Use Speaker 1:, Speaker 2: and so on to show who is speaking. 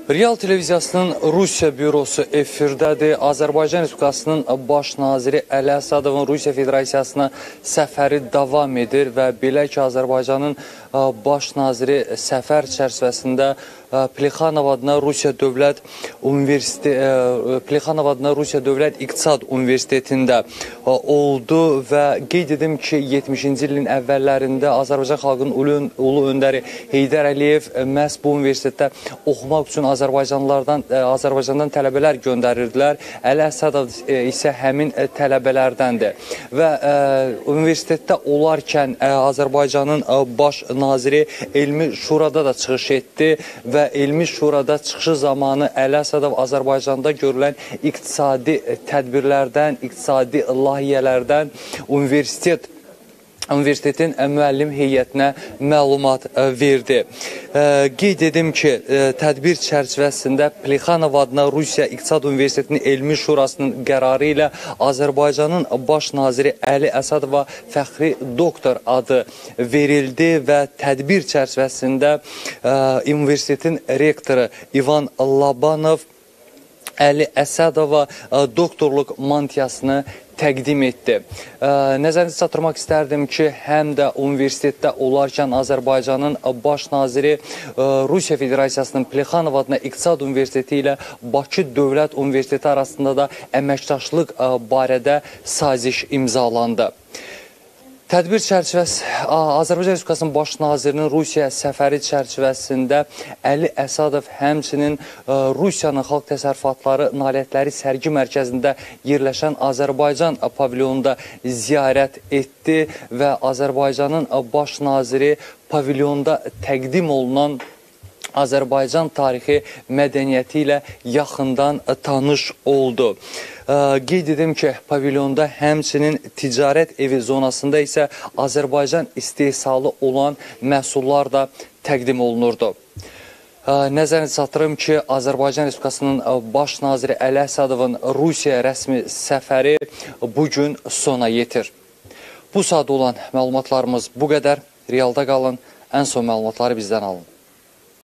Speaker 1: Real televiziyasının Rusiya bürosu efirdədir. Azərbaycan Respublikasının baş naziri Əli Əsədovun Rusiya Federasiyasına səfəri davam edir və belə ki, Azərbaycanın baş naziri səfər çərçivəsində Plexanov adına Rusiya Dövlət İqtisad Universitetində oldu və qeyd edim ki, 70-ci ilin əvvəllərində Azərbaycan xalqının ulu öndəri Heydər Əliyev məhz bu universitetdə oxumaq üçün Azərbaycandan tələbələr göndərirdilər. Əli Əsədov isə həmin tələbələrdəndir. Və universitetdə olarkən Azərbaycanın baş naziri Elmi Şurada da çıxış etdi və Elmi Şurada çıxışı zamanı Əli Əsədov Azərbaycanda görülən iqtisadi tədbirlərdən, iqtisadi layihələrdən Universitetin müəllim heyətinə məlumat verdi. Qeyd edim ki, tədbir çərçivəsində Plexanov adına Rusiya İqtisad Universitetinin Elmi Şurasının qərarı ilə Azərbaycanın baş naziri Əli Əsədova fəxri doktor adı verildi və tədbir çərçivəsində universitetin rektoru İvan Labanov Əli Əsədova doktorluq mantiyasını təqdim etdi. Nəzərinizə çatdırmaq istərdim ki, həm də universitetdə olarkən Azərbaycanın baş naziri Rusiya Federasiyasının Plexanov adına İqtisad Universiteti ilə Bakı Dövlət Universiteti arasında da əməkdaşlıq barədə saziş imzalandı. Tədbir çərçivəsi Azərbaycan Respublikasının baş nazirinin Rusiya səfəri çərçivəsində Əli Əsədov həmçinin Rusiyanın xalq təsərrüfatları nailiyyətləri sərgi mərkəzində yerləşən Azərbaycan pavilyonunda ziyarət etdi və Azərbaycanın baş naziri pavilyonda təqdim olunan Azərbaycan tarixi mədəniyyəti ilə yaxından tanış oldu. Qeyd edim ki, pavilyonda həmçinin ticarət evi zonasında isə Azərbaycan istehsalı olan məhsullar da təqdim olunurdu. Nəzərinizə çatdırım ki, Azərbaycan Respublikasının baş naziri Əli Əsədovun Rusiya rəsmi səfəri bugün sona yetir. Bu saat olan məlumatlarımız bu qədər. Realda qalın, ən son məlumatları bizdən alın.